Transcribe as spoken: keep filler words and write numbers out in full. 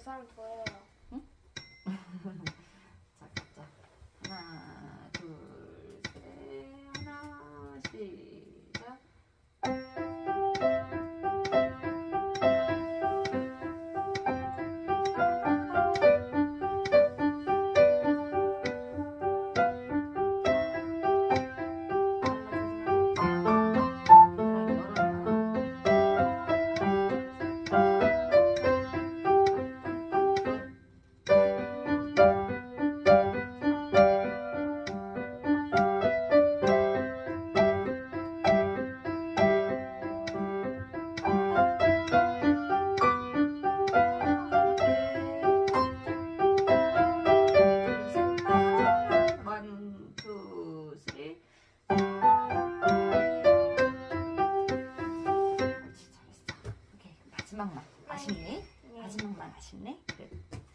사람 더 해요. 응? 자, 자, 하나, 둘, 셋, 하나, 시작. 마지막만 아쉽네. 마지막만 아쉽네. 그래.